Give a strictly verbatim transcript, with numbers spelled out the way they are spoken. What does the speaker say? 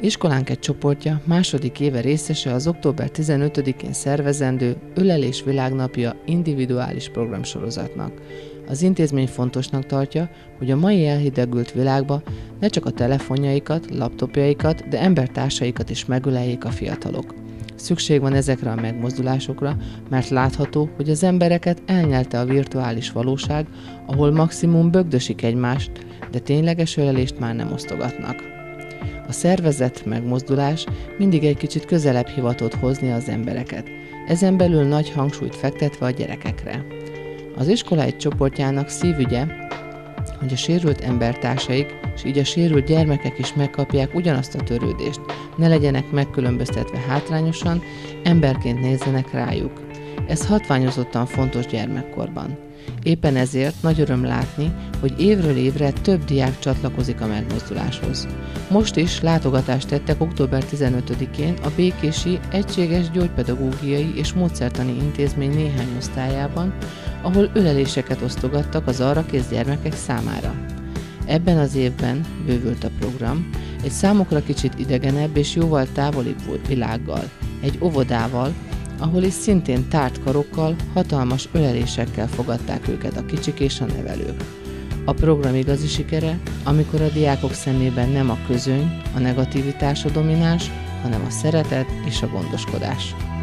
Iskolánk egy csoportja második éve részese az október tizenötödikén szervezendő Ölelés Világnapja individuális programsorozatnak. Az intézmény fontosnak tartja, hogy a mai elhidegült világba ne csak a telefonjaikat, laptopjaikat, de embertársaikat is megöleljék a fiatalok. Szükség van ezekre a megmozdulásokra, mert látható, hogy az embereket elnyelte a virtuális valóság, ahol maximum bögdösik egymást, de tényleges ölelést már nem osztogatnak. A szervezett megmozdulás mindig egy kicsit közelebb hivatott hozni az embereket, ezen belül nagy hangsúlyt fektetve a gyerekekre. Az iskola egy csoportjának szívügye, hogy a sérült embertársaik, és így a sérült gyermekek is megkapják ugyanazt a törődést, ne legyenek megkülönböztetve hátrányosan, emberként nézzenek rájuk. Ez hatványozottan fontos gyermekkorban. Éppen ezért nagy öröm látni, hogy évről évre több diák csatlakozik a megmozduláshoz. Most is látogatást tettek október tizenötödikén a Békési Egységes Gyógypedagógiai és Módszertani Intézmény néhány osztályában, ahol öleléseket osztogattak az arra kész gyermekek számára. Ebben az évben bővült a program, egy számukra kicsit idegenebb és jóval távolibb világgal, egy óvodával, ahol is szintén tárt karokkal, hatalmas ölelésekkel fogadták őket a kicsik és a nevelők. A program igazi sikere, amikor a diákok szemében nem a közöny, a negativitás a domináns, hanem a szeretet és a gondoskodás.